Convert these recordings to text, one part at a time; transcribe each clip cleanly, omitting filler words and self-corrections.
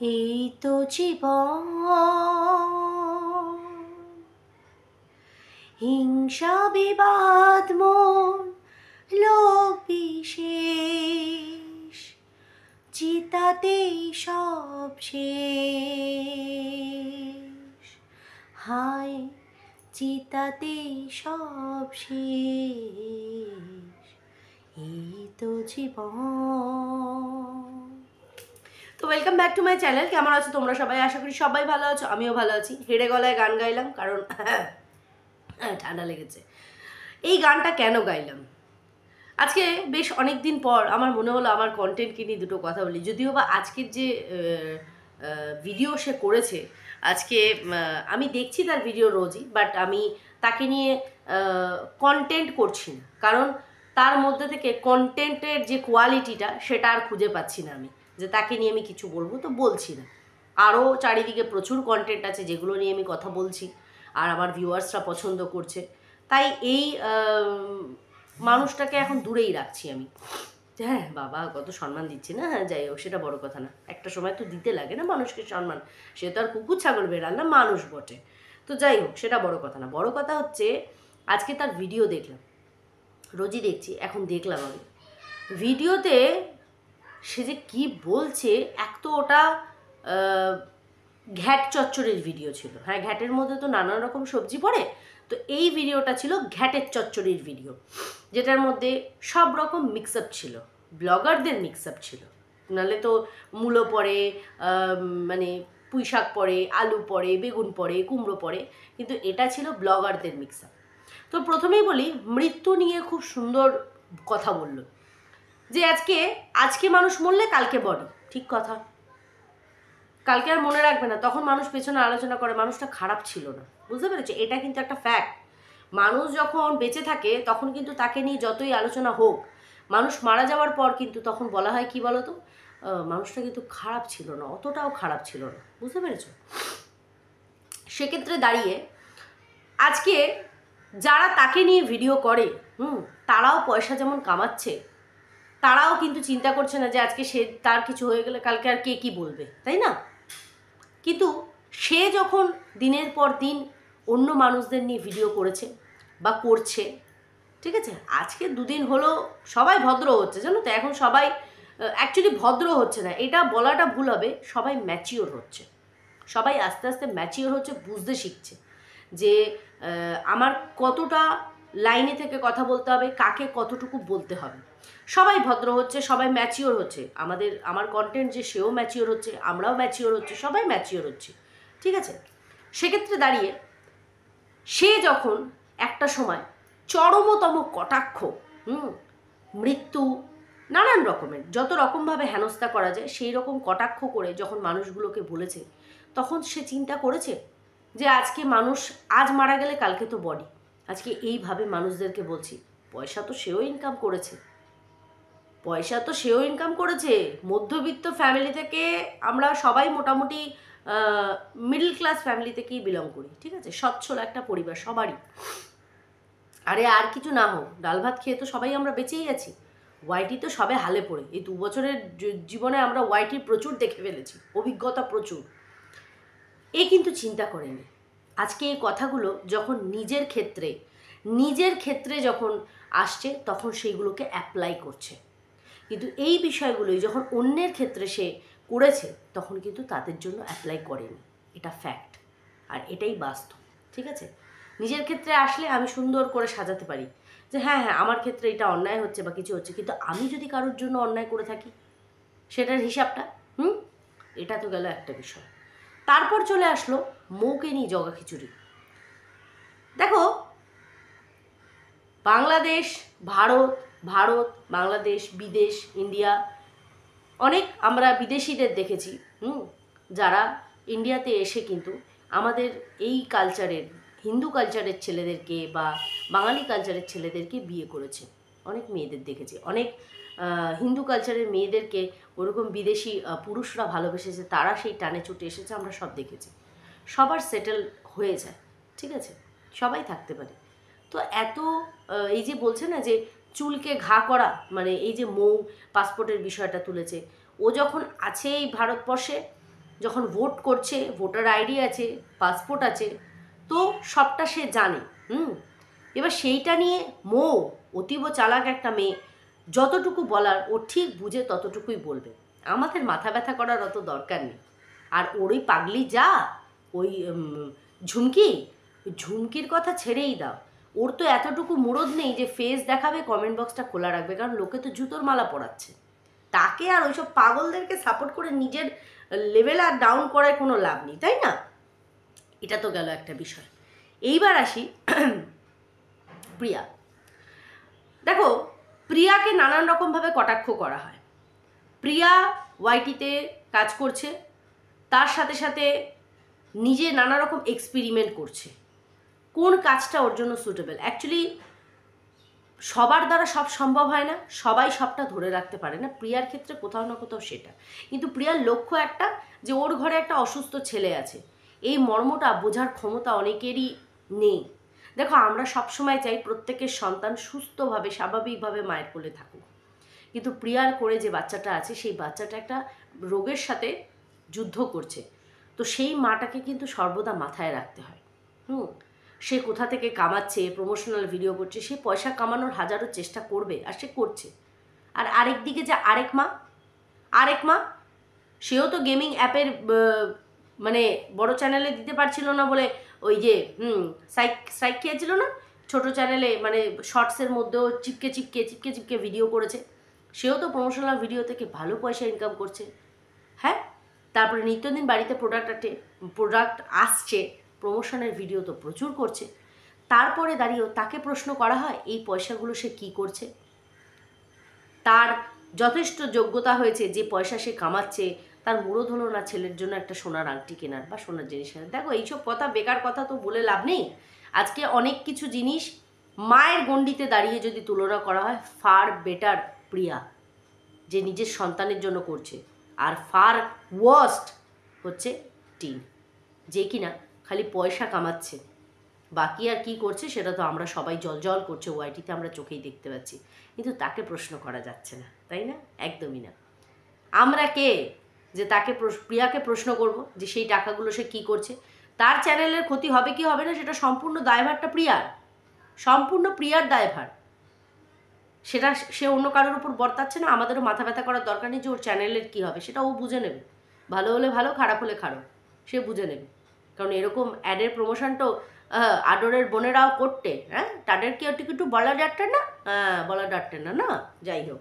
এই তো জীবন, হিংসা বিবাদ মন লোক বিশেষ, চিতাতেই সব শেষ। হায় চিতাতেই সব শেষ, এই তো জীবন। তো welcome back to my channel. কেমন আছো তোমরা সবাই? আশা করি সবাই ভালো আছো, আমিও ভালো আছি। হেডে গলায় গান গাইলাম কারণ ঠান্ডা লেগেছে। এই গানটা কেন গাইলাম, আজকে বেশ অনেক দিন পর আমার মনে হলো আমার কন্টেন্টকে নিয়ে দুটো কথা বলি। যদিও বা আজকের যে ভিডিও সে করেছে, আজকে আমি দেখছি তার ভিডিও রোজই, বাট আমি তাকে নিয়ে কন্টেন্ট করছি না, কারণ তার মধ্যে থেকে কন্টেন্টের যে কোয়ালিটিটা সেটা আর খুঁজে পাচ্ছি না। আমি যে তাকে নিয়ে আমি কিছু বলবো তো বলছি না। আরও চারিদিকে প্রচুর কন্টেন্ট আছে যেগুলো নিয়ে আমি কথা বলছি আর আমার ভিউয়ার্সরা পছন্দ করছে, তাই এই মানুষটাকে এখন দূরেই রাখছি আমি। হ্যাঁ বাবা কত সম্মান দিচ্ছি না, হ্যাঁ যাই হোক সেটা বড় কথা না। একটা সময় তো দিতে লাগে না মানুষকে সম্মান, সে তো আর কুকুর ছাগল বেড়াল না, মানুষ বটে। তো যাই হোক সেটা বড় কথা না, বড় কথা হচ্ছে আজকে তার ভিডিও দেখলাম, রোজই দেখছি, এখন দেখলাম আমি ভিডিওতে সে যে কী বলছে। এক তো ওটা ঘ্যাট চচ্চড়ির ভিডিও ছিল, হ্যাঁ ঘ্যাটের মধ্যে তো নানান রকম সবজি পড়ে, তো এই ভিডিওটা ছিল ঘ্যাটের চচ্চড়ির ভিডিও, যেটার মধ্যে সব রকম মিক্সআপ ছিল, ব্লগারদের মিক্সআপ ছিল। নাহলে তো মূলো পড়ে, মানে পুঁই শাক পড়ে, আলু পড়ে, বেগুন পড়ে, কুমড়ো পড়ে, কিন্তু এটা ছিল ব্লগারদের মিক্সআপ। তো প্রথমেই বলি, মৃত্যু নিয়ে খুব সুন্দর কথা বলল, যে আজকে মানুষ মরলে কালকে বডি, ঠিক কথা। কালকে আর মনে রাখবে না, তখন মানুষ পেছনে আলোচনা করে মানুষটা খারাপ ছিল না, বুঝতে পেরেছো? এটা কিন্তু একটা ফ্যাক্ট। মানুষ যখন বেঁচে থাকে তখন কিন্তু তাকে নিয়ে যতই আলোচনা হোক, মানুষ মারা যাওয়ার পর কিন্তু তখন বলা হয় কি বলো তো, মানুষটা কিন্তু খারাপ ছিল না, অতটাও খারাপ ছিল না, বুঝতে পেরেছো? সেক্ষেত্রে দাঁড়িয়ে আজকে যারা তাকে নিয়ে ভিডিও করে, তারাও পয়সা যেমন কামাচ্ছে, তারাও কিন্তু চিন্তা করছে না যে আজকে সে তার কিছু হয়ে গেলে কালকে আর কে কী বলবে, তাই না? কিন্তু সে যখন দিনের পর দিন অন্য মানুষদের নিয়ে ভিডিও করেছে বা করছে, ঠিক আছে, আজকে দুদিন হলো সবাই ভদ্র হচ্ছে, জানো তো। এখন সবাই অ্যাকচুয়ালি ভদ্র হচ্ছে না, এটা বলাটা ভুল হবে, সবাই ম্যাচিওর হচ্ছে, সবাই আস্তে আস্তে ম্যাচিওর হচ্ছে, বুঝতে শিখছে যে আমার কতটা লাইনে থেকে কথা বলতে হবে, কাকে কতটুকু বলতে হবে। সবাই ভদ্র হচ্ছে, সবাই ম্যাচিওর হচ্ছে, আমার কন্টেন্ট যে সেও ম্যাচিওর হচ্ছে, আমরাও ম্যাচিওর হচ্ছে, সবাই ম্যাচিওর হচ্ছে, ঠিক আছে। সেক্ষেত্রে দাঁড়িয়ে সে যখন একটা সময় চরমতম কটাক্ষ, মৃত্যু, নানান রকমের যত রকমভাবে হেনস্থা করা যায় সেই রকম কটাক্ষ করে যখন মানুষগুলোকে বলেছে, তখন সে চিন্তা করেছে যে আজকে মানুষ আজ মারা গেলে কালকে তো বডি। আজকে এইভাবে মানুষদেরকে বলছি, পয়সা তো সেও ইনকাম করেছে, মধ্যবিত্ত ফ্যামিলি থেকে আমরা সবাই মোটামুটি মিডল ক্লাস ফ্যামিলি থেকেই বিলং করি, ঠিক আছে, সচ্ছল একটা পরিবার সবারই। আরে আর কিছু না হোক, ডাল ভাত খেয়ে তো সবাই আমরা বেঁচেই আছি। ওয়াইটি তো সবে হালে পড়ে, এই 2 বছরের জীবনে আমরা ওয়াইটি প্রচুর দেখে ফেলেছি, অভিজ্ঞতা প্রচুর। এ কিন্তু চিন্তা করেনি আজকে এই কথাগুলো যখন নিজের ক্ষেত্রে যখন আসছে, তখন সেইগুলোকে অ্যাপ্লাই করছে। কিন্তু এই বিষয়গুলোই যখন অন্যের ক্ষেত্রে সে করেছে, তখন কিন্তু তাদের জন্য অ্যাপ্লাই করেনি, এটা ফ্যাক্ট, আর এটাই বাস্তব, ঠিক আছে। নিজের ক্ষেত্রে আসলে আমি সুন্দর করে সাজাতে পারি যে হ্যাঁ আমার ক্ষেত্রে এটা অন্যায় হচ্ছে বা কিছু হচ্ছে, কিন্তু আমি যদি কারোর জন্য অন্যায় করে থাকি সেটার হিসাবটা, এটা তো গেল একটা বিষয়। তারপর চলে আসলো মৌকে নিয়ে জগা খিচুড়ি। দেখো, বাংলাদেশ, ভারত বাংলাদেশ, বিদেশ, ইন্ডিয়া, অনেক আমরা বিদেশিদের দেখেছি যারা ইন্ডিয়াতে এসে কিন্তু আমাদের এই কালচারের, হিন্দু কালচারের ছেলেদেরকে বা বাঙালি কালচারের ছেলেদেরকে বিয়ে করেছে। অনেক মেয়েদের দেখেছি, অনেক হিন্দু কালচারের মেয়েদেরকে ওরকম বিদেশি পুরুষরা ভালোবেসেছে, তারা সেই টানে ছুটে এসেছে, আমরা সব দেখেছি। সবার সেটেল হয়ে যায়, ঠিক আছে, সবাই থাকতে পারে। তো এত এই যে বলছে না যে চুলকে ঘা করা, মানে এই যে মৌ পাসপোর্টের বিষয়টা তুলেছে, ও যখন আছে এই ভারতবর্ষে, যখন ভোট করছে, ভোটার আইডি আছে, পাসপোর্ট আছে, তো সবটা সে জানে। এবার সেইটা নিয়ে অতীব চালাক একটা মেয়ে, যতটুকু বলার ও ঠিক বুঝে ততটুকুই বলবে। আমাদের মাথা ব্যথা করার অত দরকার নেই। আর ওই পাগলি যা ওই ঝুমকির কথা ছেড়েই দাও। ওর তো এতটুকু মুরদ নেই যে ফেস দেখাবে, কমেন্ট বক্সটা খোলা রাখবে, কারণ লোকে তো জুতোর মালা পরাচ্ছে তাকে। আর ওইসব পাগলদেরকে সাপোর্ট করে নিজের লেভেল আর ডাউন করার কোনো লাভ নেই, তাই না? এটা তো গেল একটা বিষয়। এইবার আসি প্রিয়া। দেখো, প্রিয়াকে নানান রকমভাবে কটাক্ষ করা হয়। প্রিয়া ওয়াইটিতে কাজ করছে, তার সাথে সাথে নিজে নানা রকম এক্সপেরিমেন্ট করছে। কোন কাজটা ওর জন্য সুটেবল? অ্যাকচুয়ালি সবার দ্বারা সব সম্ভব হয় না, সবাই সবটা ধরে রাখতে পারে না। প্রিয়ার ক্ষেত্রে কোথাও না কোথাও সেটা। কিন্তু প্রিয়ার লক্ষ্য একটা, যে ওর ঘরে একটা অসুস্থ ছেলে আছে। এই মর্মটা বোঝার ক্ষমতা অনেকেরই নেই। দেখো, আমরা সবসময় চাই প্রত্যেকের সন্তান সুস্থভাবে স্বাভাবিকভাবে মায়ের কোলে থাকুক, কিন্তু প্রিয়ার করে যে বাচ্চাটা আছে সেই বাচ্চাটা একটা রোগের সাথে যুদ্ধ করছে। তো সেই মাটাকে কিন্তু সর্বদা মাথায় রাখতে হয়। সে কোথা থেকে কামাচ্ছে, প্রমোশনাল ভিডিও করছে, সে পয়সা কামানোর হাজারো চেষ্টা করবে, আর সে করছে। আর আরেক দিকে যে আরেক মা সেও তো গেমিং অ্যাপের মানে বড় চ্যানেলে দিতে পারছিল না বলে ওই যে সাইক খেয়েছিল না, ছোট চ্যানেলে মানে শর্টসের মধ্যেও চিপকে চিপকে ভিডিও করেছে। সেও তো প্রমোশনাল ভিডিও থেকে ভালো পয়সা ইনকাম করছে। হ্যাঁ, তারপরে নিত্যদিন বাড়িতে প্রোডাক্ট আসছে, প্রমোশনের ভিডিও তো প্রচুর করছে। তারপরে দাঁড়িয়েও তাকে প্রশ্ন করা হয় এই পয়সাগুলো সে কী করছে। তার যথেষ্ট যোগ্যতা হয়েছে, যে পয়সা সে কামাচ্ছে তার মুরদ হলো না ছেলের জন্য একটা সোনার আংটি কেনার বা সোনার জিনিস কেনার। দেখো, এইসব কথা বেকার কথা তো বলে লাভ নেই। আজকে অনেক কিছু জিনিস মায়ের গণ্ডিতে দাঁড়িয়ে যদি তুলনা করা হয়, ফার বেটার প্রিয়া যে নিজের সন্তানের জন্য করছে, আর ফার ওয়ার্স্ট হচ্ছে টিন, যে কিনা খালি পয়সা কামাচ্ছে, বাকি আর কি করছে সেটা তো আমরা সবাই জল করছে ওয়াইটিতে, আমরা চোখেই দেখতে পাচ্ছি, কিন্তু তাকে প্রশ্ন করা যাচ্ছে না, তাই না? একদমই না। আমরা কে যে তাকে প্রিয়াকে প্রশ্ন করব যে সেই টাকাগুলো সে কী করছে? তার চ্যানেলের ক্ষতি হবে কি হবে না সেটা সম্পূর্ণ দায়ভারটা প্রিয়ার, সম্পূর্ণ প্রিয়ার দায়ভার। সেটা সে অন্য কারোর উপর বর্তাচ্ছে না। আমাদেরও মাথা ব্যথা করার দরকার নেই যে ওর চ্যানেলের কী হবে, সেটা ও বুঝে নেবে। ভালো হলে ভালো, খারাপ হলে খারাপ, সে বুঝে নেবে। কারণ এরকম অ্যাডের প্রমোশনটাও আদরের বোনেরাও করতে, হ্যাঁ, তাদের কি একটু বলা যাচ্ছে না? বলা যাচ্ছে না, না? যাই হোক,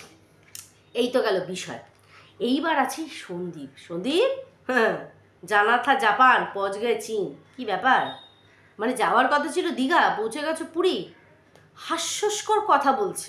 এই তো গেল বিষয়। এইবার আছি সন্দীপ। হ্যাঁ, জানা থা জাপান, পৌঁছ গে চীন। কি ব্যাপার? মানে যাওয়ার কথা ছিল দীঘা, পৌঁছে গেছে পুরী। হাস্যস্কর কথা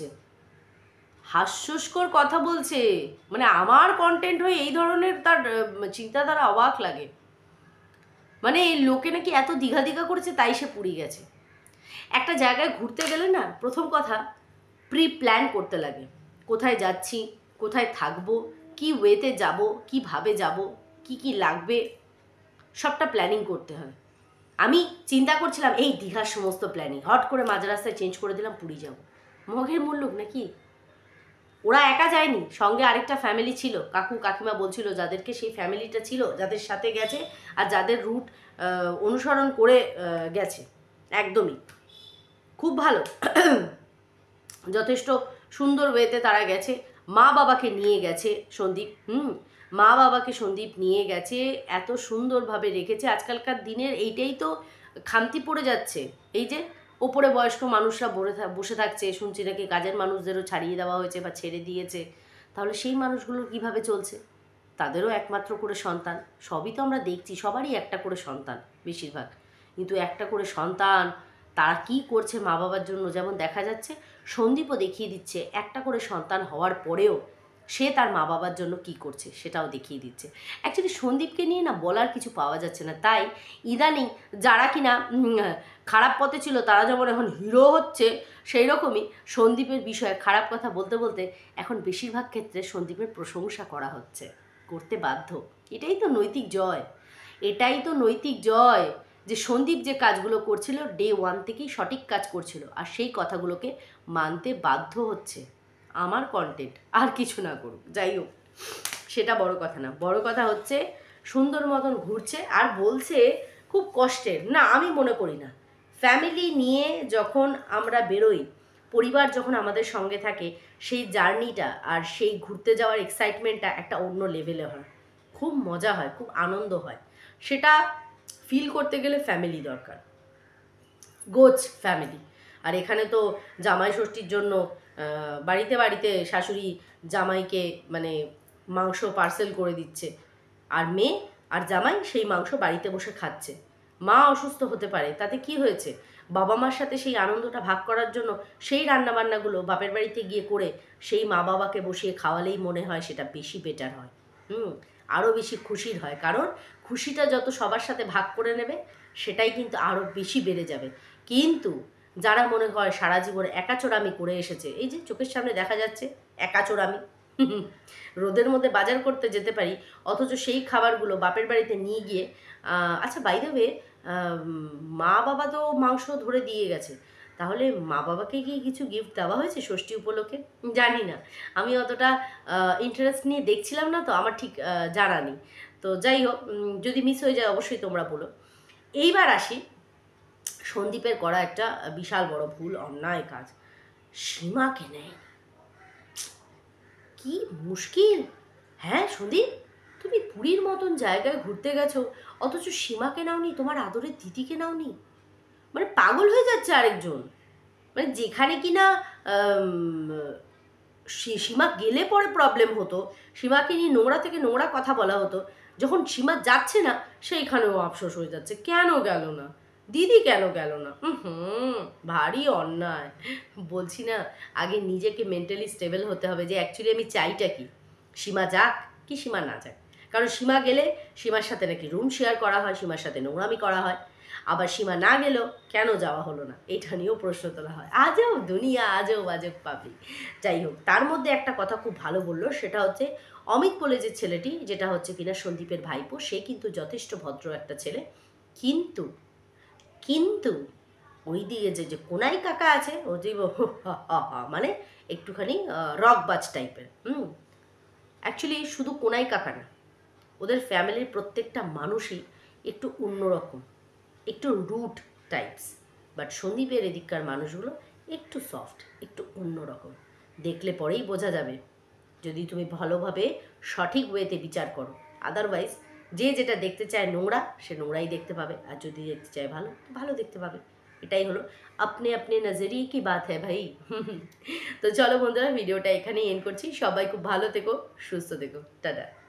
বলছে, মানে আমার কন্টেন্ট হয়ে এই ধরনের তার চিন্তাধারা অবাক লাগে। মানে এই লোকে নাকি এত দীঘা করেছে তাই সে পুরী গেছে। একটা জায়গায় ঘুরতে গেলে না, প্রথম কথা প্রি প্ল্যান করতে লাগে। কোথায় যাচ্ছি, কোথায় থাকবো, কি ওয়েতে যাব, কীভাবে যাব, কি লাগবে, সবটা প্ল্যানিং করতে হয়। আমি চিন্তা করছিলাম এই দীঘার সমস্ত প্ল্যানিং, হট করে মাঝ রাস্তায় চেঞ্জ করে দিলাম, পুরী যাব। মগের মুল্লুক নাকি? ওরা একা যায়নি, সঙ্গে আরেকটা ফ্যামিলি ছিল, কাকু কাকিমা বলছিল, যাদেরকে সেই ফ্যামিলিটা ছিল, যাদের সাথে গেছে আর যাদের রুট অনুসরণ করে গেছে। একদমই খুব ভালো, যথেষ্ট সুন্দর ওয়েতে তারা গেছে। মা বাবাকে নিয়ে গেছে সন্দীপ, মা বাবাকে সন্দীপ নিয়ে গেছে, এত সুন্দরভাবে রেখেছে। আজকালকার দিনের এইটাই তো খামতি পড়ে যাচ্ছে। এই যে ওপরে বয়স্ক মানুষরা বসে থাকছে, শুনছি নাকি কাজের মানুষদেরও ছাড়িয়ে দেওয়া হয়েছে বা ছেড়ে দিয়েছে। তাহলে সেই মানুষগুলোর কীভাবে চলছে? তাদেরও একমাত্র করে সন্তান, সবই তো আমরা দেখছি, সবারই একটা করে সন্তান বেশিরভাগ, কিন্তু একটা করে সন্তান তারা কি করছে মা বাবার জন্য, যেমন দেখা যাচ্ছে সন্দীপও দেখিয়ে দিচ্ছে একটা করে সন্তান হওয়ার পরেও সে তার মা বাবার জন্য কি করছে সেটাও দেখিয়ে দিচ্ছে। অ্যাকচুয়ালি সন্দীপকে নিয়ে না বলার কিছু পাওয়া যাচ্ছে না, তাই ইদানিং যারা কিনা খারাপ পথে ছিল তারা যেমন এখন হিরো হচ্ছে, সেই রকমই সন্দীপের বিষয়ে খারাপ কথা বলতে বলতে এখন বেশিরভাগ ক্ষেত্রে সন্দীপের প্রশংসা করা হচ্ছে, করতে বাধ্য। এটাই তো নৈতিক জয়, যে সন্দীপ যে কাজগুলো করছিল ডে 1 থেকেই সঠিক কাজ করছিল, আর সেই কথাগুলোকে মানতে বাধ্য হচ্ছে। আমার কন্টেন্ট আর কিছু না করুক, যাই হোক, সেটা বড় কথা না। বড় কথা হচ্ছে সুন্দর মতন ঘুরছে আর বলছে খুব কষ্টের। না, আমি মনে করি না। ফ্যামিলি নিয়ে যখন আমরা বেরোই, পরিবার যখন আমাদের সঙ্গে থাকে, সেই জার্নিটা আর সেই ঘুরতে যাওয়ার এক্সাইটমেন্টটা একটা অন্য লেভেলে হয়, খুব মজা হয়, খুব আনন্দ হয়। সেটা ফিল করতে গেলে ফ্যামিলি দরকার, গোছ ফ্যামিলি। আর এখানে তো জামাই ষষ্ঠীর জন্য বাড়িতে বাড়িতে শাশুড়ি জামাইকে মানে মাংস পার্সেল করে দিচ্ছে, আর মেয়ে আর জামাই সেই মাংস বাড়িতে বসে খাচ্ছে। মা অসুস্থ হতে পারে, তাতে কি হয়েছে? বাবা মার সাথে সেই আনন্দটা ভাগ করার জন্য সেই রান্নাবান্নাগুলো বাপের বাড়িতে গিয়ে করে সেই মা বাবাকে বসিয়ে খাওয়ালেই মনে হয় সেটা বেশি বেটার হয়। আরও বেশি খুশির হয়, কারণ খুশিটা যত সবার সাথে ভাগ করে নেবে সেটাই কিন্তু আরও বেশি বেড়ে যাবে। কিন্তু যারা মনে হয় সারা জীবন একাচোরামি করে এসেছে, এই যে চোখের সামনে দেখা যাচ্ছে একাচোরামি, রোদের মধ্যে বাজার করতে যেতে পারি, অথচ সেই খাবারগুলো বাপের বাড়িতে নিয়ে গিয়ে আচ্ছা বাই দ্য ওয়ে, মা বাবা তো মাংস ধরে দিয়ে গেছে, তাহলে মা বাবাকে কি কিছু গিফট দেওয়া হয়েছে ষষ্ঠী উপলক্ষে? জানি না, আমি অতটা ইন্টারেস্ট নিয়ে দেখছিলাম না, তো আমার ঠিক জানা নেই। তো যাই হোক, যদি মিস হয়ে যায় অবশ্যই তোমরা বলো। এইবার আসি, সন্দীপের করা একটা বিশাল বড় ভুল, অন্যায় কাজ, সীমাকে নেয়। কি মুশকিল! হ্যাঁ সন্দীপ, তুমি পুরীর মতন জায়গায় ঘুরতে গেছো, অথচ সীমাকে নাওনি, তোমার আদরের দিদিকে নাওনি। মানে পাগল হয়ে যাচ্ছে আরেকজন। মানে যেখানে কিনা সীমা গেলে পরে প্রবলেম হতো, সীমাকে নিয়ে নোংরা থেকে নোংরা কথা বলা হতো, যখন সীমা যাচ্ছে না সেইখানেও আফসোস হয়ে যাচ্ছে, কেন গেল না দিদি, কেন গেল না? ভারী অন্যায়। বলছি না, আগে নিজেকে মেন্টালি স্টেবল হতে হবে যে অ্যাকচুয়ালি আমি চাইটা কি, সীমা যাক কি সীমা না যাক। কারণ সীমা গেলে সীমার সাথে নাকি রুম শেয়ার করা হয়, সীমার সাথে নোংরামি করা হয়, আবার সীমা না গেলেও কেন যাওয়া হলো না এটা নিয়েও প্রশ্ন তোলা হয়। আজও দুনিয়া, আজও আজব পাবলিক। যাই হোক, তার মধ্যে একটা কথা খুব ভালো বললো, সেটা হচ্ছে অমিত বলে যে ছেলেটি, যেটা হচ্ছে কিনা সন্দীপের ভাইপো, সে কিন্তু যথেষ্ট ভদ্র একটা ছেলে, কিন্তু কিন্তু ওই দিকে যে কোনাই কাকা আছে, ও যে মানে একটুখানি রকবাজ টাইপের। অ্যাকচুয়ালি শুধু কোনাই কাকা না, ওদের ফ্যামিলির প্রত্যেকটা মানুষই একটু অন্যরকম, একটু রুট টাইপস। বাট সন্দীপের এদিককার মানুষগুলো একটু সফট, একটু অন্যরকম। দেখলে পরেই বোঝা যাবে, যদি তুমি ভালোভাবে সঠিক ওয়েতে বিচার করো। আদারওয়াইজ যে যেটা দেখতে চায় নোংরা, সে নোংরাই দেখতে পাবে, আর যদি দেখতে চায় ভালো, ভালো দেখতে পাবে। এটাই হলো আপনি আপনি নজরিয়ে কি বাত হ্যাঁ ভাই। তো চলো বন্ধুরা, ভিডিওটা এখানেই এন্ড করছি। সবাই খুব ভালো থেকো, সুস্থ থেকো, টাটা।